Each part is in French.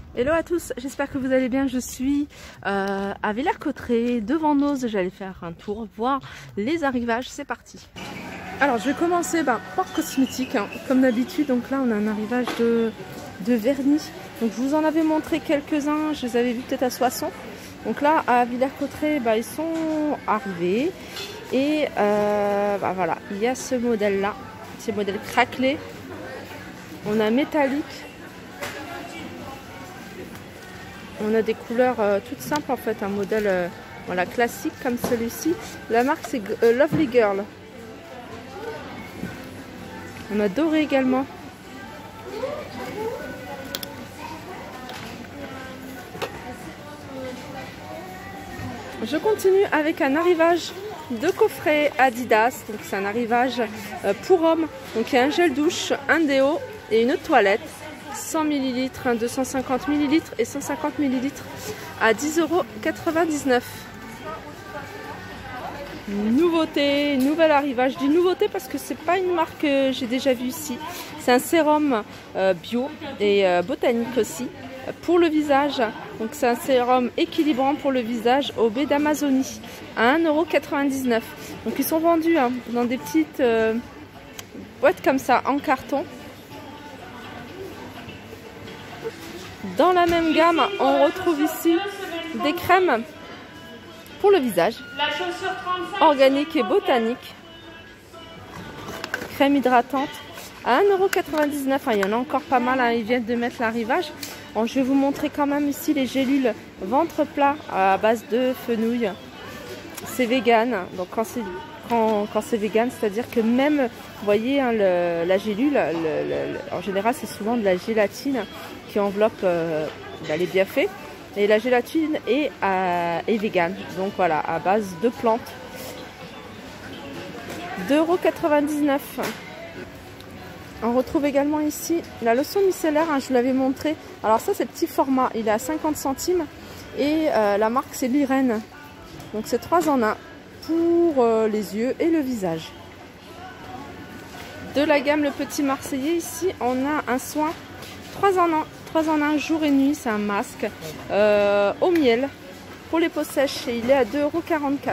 Hello à tous, j'espère que vous allez bien. Je suis à Villers-Cotterêts, devant Noz. J'allais faire un tour, voir les arrivages. C'est parti. Alors je vais commencer par cosmétique, hein, comme d'habitude. Donc là on a un arrivage de vernis. Donc je vous en avais montré quelques-uns, je les avais vus peut-être à Soissons. Donc là à Villers-Cotterêts, ils sont arrivés. Et voilà, il y a ce modèle-là, ce modèle craquelé. On a métallique. On a des couleurs toutes simples en fait, un modèle voilà, classique comme celui-ci. La marque c'est Lovely Girl. On a doré également. Je continue avec un arrivage de coffret Adidas. Donc c'est un arrivage pour hommes. Donc il y a un gel douche, un déo et une toilette. 100 ml, 250 ml et 150 ml à 10,99 €. Nouveauté, nouvel arrivage. Du nouveauté parce que c'est pas une marque que j'ai déjà vue ici. C'est un sérum bio et botanique aussi pour le visage. Donc c'est un sérum équilibrant pour le visage au baie d'Amazonie à 1,99 €. Donc ils sont vendus hein, dans des petites boîtes comme ça en carton. Dans la même gamme, on retrouve ici des crèmes pour le visage, organique et botanique. Crème hydratante à 1,99 €. Il y en a encore pas mal, hein, ils viennent de mettre l'arrivage. Bon, je vais vous montrer quand même ici les gélules ventre plat à base de fenouil. C'est vegan, donc quand c'est vegan, c'est-à-dire que même, vous voyez, hein, la gélule, en général c'est souvent de la gélatine qui enveloppe les bienfaits. Et la gélatine est vegan, donc voilà, à base de plantes. 2,99 €. On retrouve également ici la lotion micellaire, hein, je vous l'avais montré. Alors ça c'est petit format, il est à 50 centimes et la marque c'est l'Irène. Donc c'est 3 en 1 pour les yeux et le visage. De la gamme Le Petit Marseillais, ici on a un soin 3 en 1 jour et nuit, c'est un masque au miel pour les peaux sèches et il est à 2,44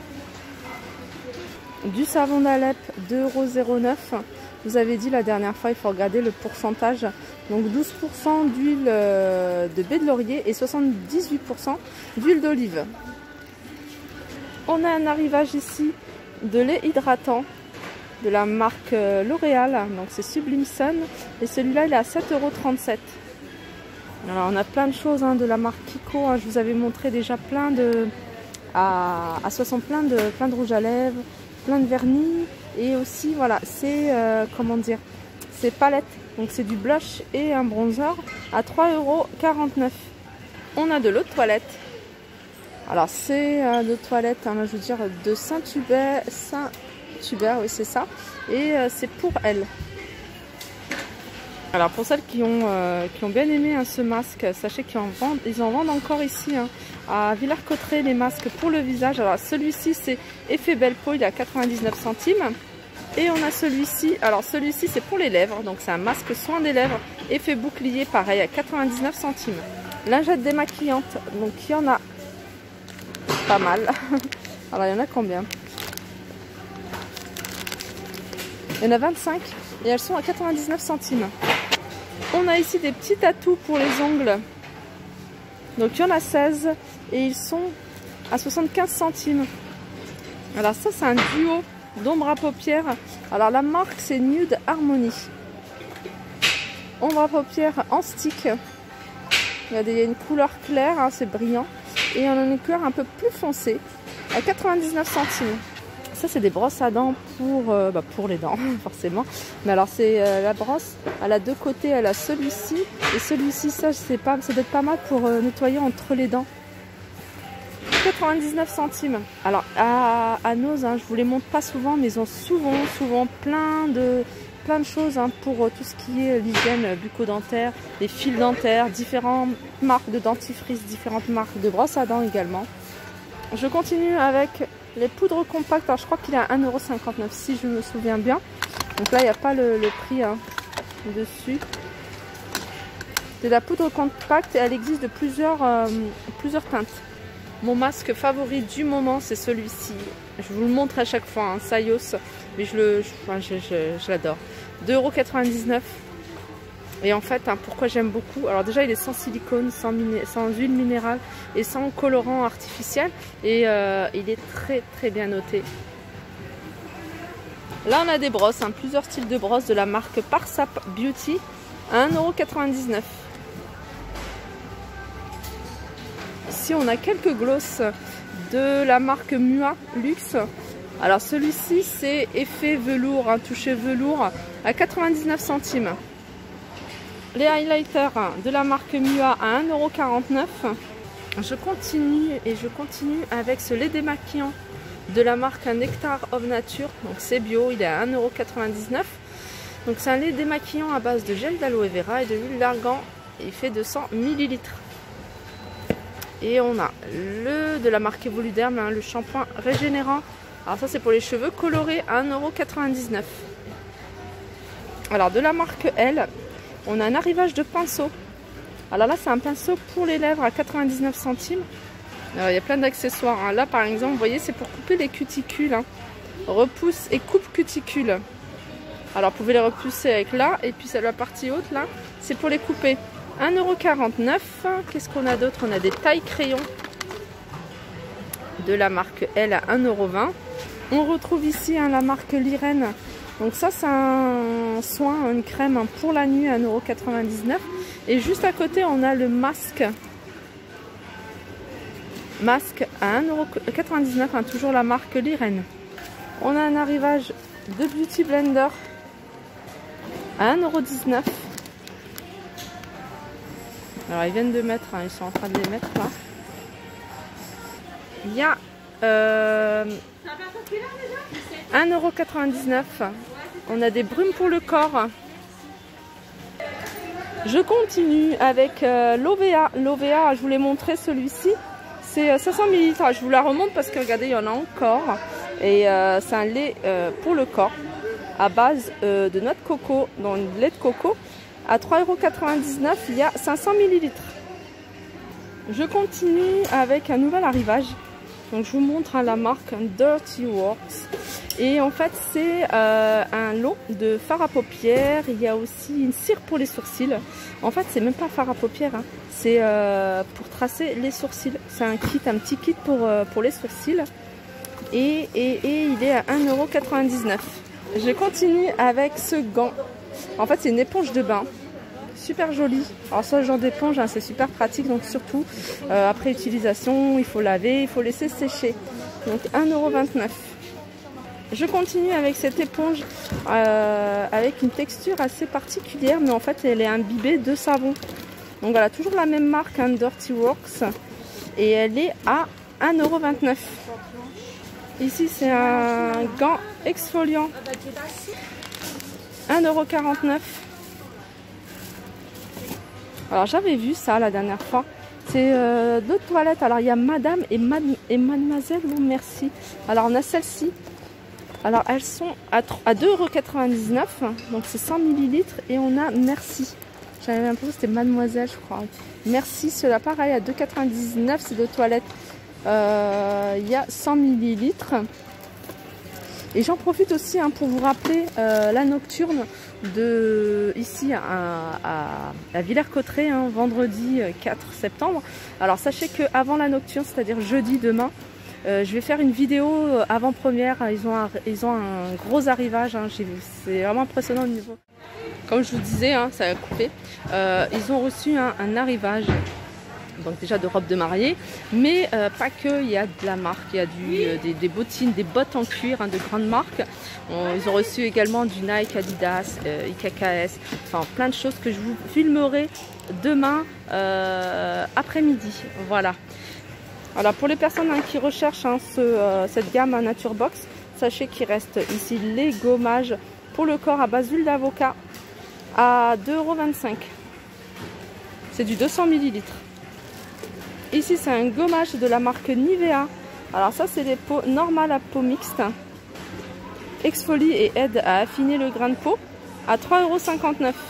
€. Du savon d'Alep, 2,09 €. Vous avez dit la dernière fois, il faut regarder le pourcentage. Donc 12% d'huile de baie de laurier et 78% d'huile d'olive. On a un arrivage ici de lait hydratant de la marque L'Oréal, donc c'est Sublime Sun et celui-là il est à 7,37 €. Alors on a plein de choses hein, de la marque Kiko, hein, je vous avais montré déjà plein de à Soissons, plein de rouge à lèvres, plein de vernis et aussi voilà c'est comment dire, c'est palette, donc c'est du blush et un bronzer à 3,49 €. On a de l'eau de toilette. Alors c'est de toilette, hein, je veux dire de Saint-Hubert, oui c'est ça, et c'est pour elle. Alors pour celles qui ont bien aimé hein, ce masque, sachez qu'ils en vendent encore ici hein, à Villers-Cotterêts les masques pour le visage. Alors celui-ci c'est effet belle peau, il est à 99 centimes. Et on a celui-ci, alors celui-ci c'est pour les lèvres, donc c'est un masque soin des lèvres, effet bouclier pareil à 99 centimes. Lingette démaquillante, donc il y en a pas mal. Alors il y en a combien? Il y en a 25 et elles sont à 99 centimes. On a ici des petits tatous pour les ongles. Donc il y en a 16 et ils sont à 75 centimes. Alors ça c'est un duo d'ombre à paupières. Alors la marque c'est Nude Harmony. Ombre à paupières en stick. Il y a une couleur claire, hein, c'est brillant. Et on a une couleur un peu plus foncée à 99 centimes. Ça c'est des brosses à dents pour les dents forcément. Mais alors c'est la brosse, elle a deux côtés, elle a celui-ci et celui-ci, ça doit être pas mal pour nettoyer entre les dents. 99 centimes. Alors à Noz, hein, je vous les montre pas souvent, mais ils ont souvent plein de choses hein, pour tout ce qui est l'hygiène bucco-dentaire, les fils dentaires, différentes marques de dentifrice, différentes marques de brosses à dents également. Je continue avec les poudres compactes. Alors je crois qu'il est à 1,59 € si je me souviens bien. Donc là il n'y a pas le prix hein, dessus. C'est la poudre compacte et elle existe de plusieurs teintes. Mon masque favori du moment, c'est celui-ci. Je vous le montre à chaque fois, hein, Sayos, mais je l'adore. 2,99 €. Et en fait, hein, pourquoi j'aime beaucoup? Alors déjà, il est sans silicone, sans huile minérale et sans colorant artificiel. Et il est très très bien noté. Là, on a des brosses, hein, plusieurs styles de brosses de la marque Parsap Beauty à 1,99 €. Ici, on a quelques glosses de la marque Mua Luxe. Alors celui-ci, c'est effet velours, un touché velours à 99 centimes. Les highlighters de la marque Mua à 1,49 €. Je continue avec ce lait démaquillant de la marque Nectar of Nature. Donc c'est bio, il est à 1,99 €. Donc c'est un lait démaquillant à base de gel d'aloe vera et de l'huile d'argan. Il fait 200 ml. Et on a le de la marque Evoluderm, hein, le shampoing régénérant. Alors ça c'est pour les cheveux colorés à 1,99 €. Alors de la marque L, on a un arrivage de pinceau. Alors là c'est un pinceau pour les lèvres à 99 centimes. Il y a plein d'accessoires. Hein. Là par exemple, vous voyez, c'est pour couper les cuticules. Hein. Repousse et coupe cuticule. Alors vous pouvez les repousser avec là. Et puis c'est la partie haute là, c'est pour les couper. 1,49 €. Qu'est-ce qu'on a d'autre? On a des tailles crayons de la marque L à 1,20 €. On retrouve ici hein, la marque Lirène. Donc ça c'est un soin, une crème hein, pour la nuit à 1,99 €. Et juste à côté on a le masque. Masque à 1,99 €, hein, toujours la marque Lirène. On a un arrivage de Beauty Blender à 1,19 €. Alors ils viennent de mettre, hein, ils sont en train de les mettre là. Il y a 1,99 €. On a des brumes pour le corps. Je continue avec l'OVA. L'OVA, je vous l'ai montré celui-ci. C'est 500 ml. Je vous la remonte parce que regardez, il y en a encore. Et c'est un lait pour le corps à base de noix de coco, dans le lait de coco. À 3,99 €, il y a 500 ml. Je continue avec un nouvel arrivage. Donc je vous montre hein, la marque Dirty Works. Et en fait c'est un lot de fard à paupières. Il y a aussi une cire pour les sourcils. En fait c'est même pas fard à paupières, hein. C'est pour tracer les sourcils. C'est un petit kit pour les sourcils. Et il est à 1,99 €. Je continue avec ce gant. En fait c'est une éponge de bain. Super jolie. Alors ce genre d'éponge hein, c'est super pratique, donc surtout après utilisation il faut laver, il faut laisser sécher. Donc 1,29 €. Je continue avec cette éponge avec une texture assez particulière, mais en fait elle est imbibée de savon. Donc voilà, toujours la même marque hein, Dirty Works, et elle est à 1,29 €. Ici c'est un gant exfoliant, 1,49 €. Alors j'avais vu ça la dernière fois. C'est deux toilettes. Alors il y a Madame et Mademoiselle ou Merci. Alors on a celle-ci. Alors elles sont à 2,99 €. Donc c'est 100 ml. Et on a Merci. J'avais l'impression que c'était Mademoiselle, je crois. Merci, cela pareil à 2,99 €. C'est deux toilettes. Il y a 100 ml. Et j'en profite aussi hein, pour vous rappeler la nocturne de ici à Villers-Cotterêts, hein, vendredi 4 septembre. Alors sachez qu'avant la nocturne, c'est-à-dire jeudi demain, je vais faire une vidéo avant-première. Ils ont un gros arrivage, hein, c'est vraiment impressionnant au niveau. Comme je vous disais, hein, ça a coupé. Ils ont reçu un arrivage. Donc déjà de robes de mariée, mais pas que, il y a de la marque, il y a des bottines, des bottes en cuir hein, de grandes marques. Ils ont reçu également du Nike, Adidas, IKKS, enfin plein de choses que je vous filmerai demain après-midi. Voilà. Alors pour les personnes hein, qui recherchent hein, cette gamme Nature Box, sachez qu'il reste ici les gommages pour le corps à base d'huile d'avocat à 2,25 €. C'est du 200 ml. Ici, c'est un gommage de la marque Nivea. Alors ça, c'est des peaux normales à peau mixte. Exfolie et aide à affiner le grain de peau à 3,59 €.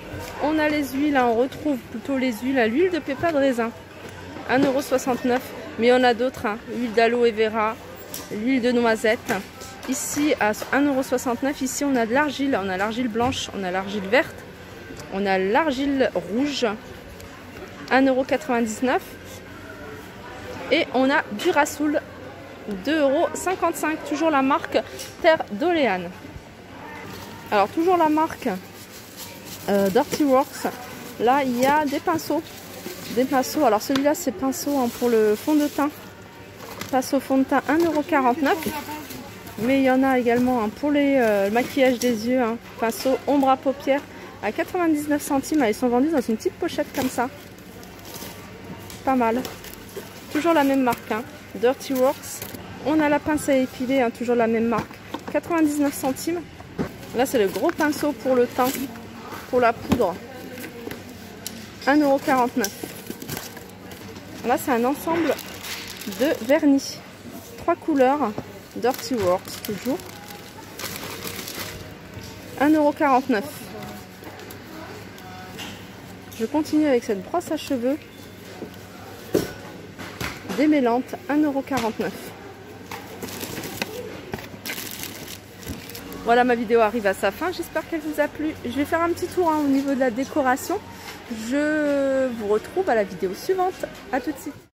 On a les huiles, hein, on retrouve plutôt les huiles à l'huile de pépins de raisin. 1,69 €. Mais il y en a d'autres, hein. L'huile d'aloe vera, l'huile de noisette. Ici à 1,69 €, ici on a de l'argile. On a l'argile blanche, on a l'argile verte, on a l'argile rouge. 1,99 €. Et on a du Rassoul, 2,55 €. Toujours la marque Terre d'Oléane. Alors toujours la marque Dirty Works. Là il y a des pinceaux. Alors celui-là c'est pinceau, hein, pour le fond de teint. Pinceau fond de teint 1,49 €. Mais il y en a également, hein, pour les maquillage des yeux. Hein, pinceau ombre à paupières à 99 centimes. Ils sont vendus dans une petite pochette comme ça. Pas mal. Toujours la même marque, hein, Dirty Works. On a la pince à épiler, hein, toujours la même marque. 99 centimes. Là c'est le gros pinceau pour le teint, pour la poudre. 1,49 €. Là c'est un ensemble de vernis. 3 couleurs. Dirty Works toujours. 1,49 €. Je continue avec cette brosse à cheveux démêlante, 1,49 €. Voilà, ma vidéo arrive à sa fin, j'espère qu'elle vous a plu. Je vais faire un petit tour, hein, au niveau de la décoration. Je vous retrouve à la vidéo suivante. À tout de suite.